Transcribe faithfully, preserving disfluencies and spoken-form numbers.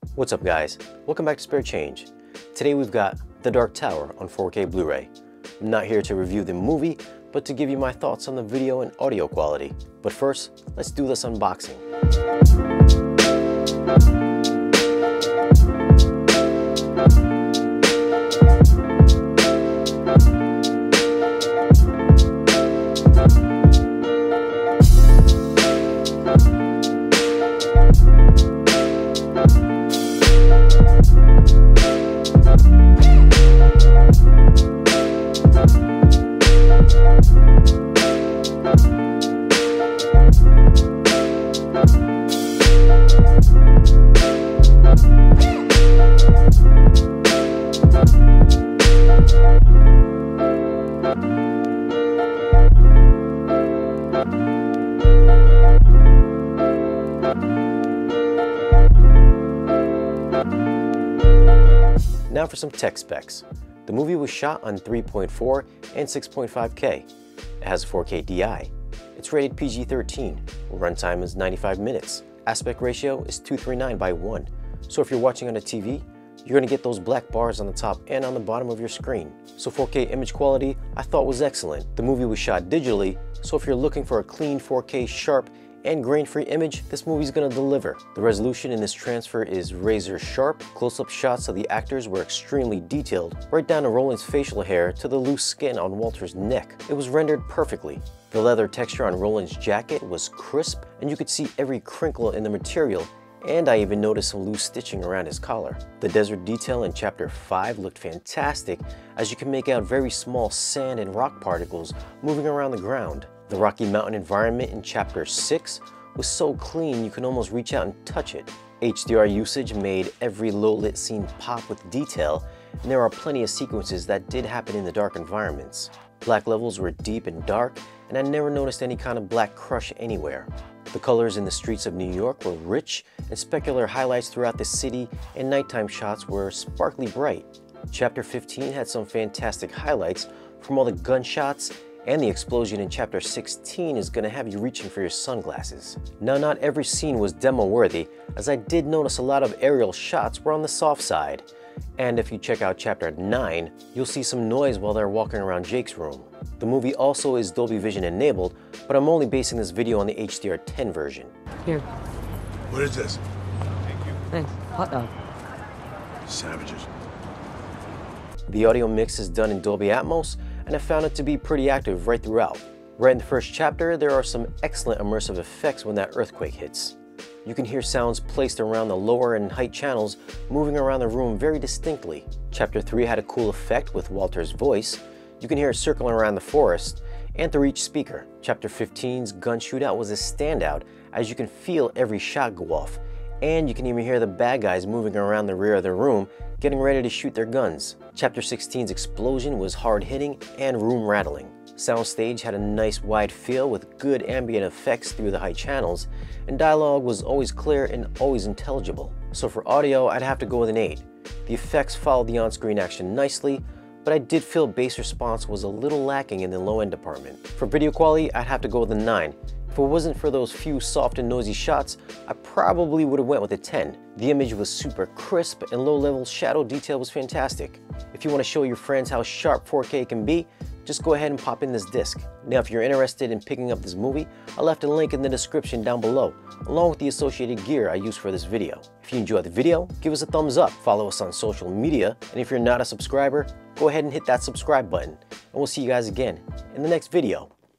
What's up guys, welcome back to Spare Change. Today we've got The Dark Tower on four K Blu-ray. I'm not here to review the movie, but to give you my thoughts on the video and audio quality. But first, let's do this unboxing. Now for some tech specs. The movie was shot on three point four and six point five K. It has a four K D I. It's rated P G thirteen. Runtime is ninety-five minutes. Aspect ratio is two thirty-nine by one. So if you're watching on a T V, you're going to get those black bars on the top and on the bottom of your screen. So four K image quality I thought was excellent. The movie was shot digitally, so if you're looking for a clean four K sharp and grain-free image, this movie's gonna deliver. The resolution in this transfer is razor sharp. Close-up shots of the actors were extremely detailed, right down to Roland's facial hair to the loose skin on Walter's neck. It was rendered perfectly. The leather texture on Roland's jacket was crisp, and you could see every crinkle in the material, and I even noticed some loose stitching around his collar. The desert detail in chapter five looked fantastic, as you can make out very small sand and rock particles moving around the ground. The Rocky Mountain environment in chapter six was so clean you can almost reach out and touch it. H D R usage made every low-lit scene pop with detail, and there are plenty of sequences that did happen in the dark environments. Black levels were deep and dark, and I never noticed any kind of black crush anywhere. The colors in the streets of New York were rich, and specular highlights throughout the city and nighttime shots were sparkly bright. Chapter fifteen had some fantastic highlights from all the gunshots, and the explosion in chapter sixteen is going to have you reaching for your sunglasses. Now, not every scene was demo worthy, as I did notice a lot of aerial shots were on the soft side. And if you check out chapter nine, you'll see some noise while they're walking around Jake's room. The movie also is Dolby Vision enabled, but I'm only basing this video on the H D R ten version. Here. What is this? Thank you. Thanks. Hot dog. Savages. The audio mix is done in Dolby Atmos, and I found it to be pretty active right throughout. Right in the first chapter, there are some excellent immersive effects when that earthquake hits. You can hear sounds placed around the lower and height channels moving around the room very distinctly. Chapter three had a cool effect with Walter's voice. You can hear it circling around the forest and through each speaker. Chapter fifteen's gun shootout was a standout, as you can feel every shot go off, and you can even hear the bad guys moving around the rear of the room getting ready to shoot their guns. Chapter sixteen's explosion was hard-hitting and room-rattling. Soundstage had a nice wide feel with good ambient effects through the high channels, and dialogue was always clear and always intelligible. So for audio, I'd have to go with an eight. The effects followed the on-screen action nicely, but I did feel bass response was a little lacking in the low-end department. For video quality, I'd have to go with a nine. If it wasn't for those few soft and noisy shots, I probably would have went with a ten. The image was super crisp and low-level shadow detail was fantastic. If you want to show your friends how sharp four K can be, just go ahead and pop in this disc. Now if you're interested in picking up this movie, I left a link in the description down below, along with the associated gear I used for this video. If you enjoyed the video, give us a thumbs up, follow us on social media, and if you're not a subscriber, go ahead and hit that subscribe button. And we'll see you guys again in the next video.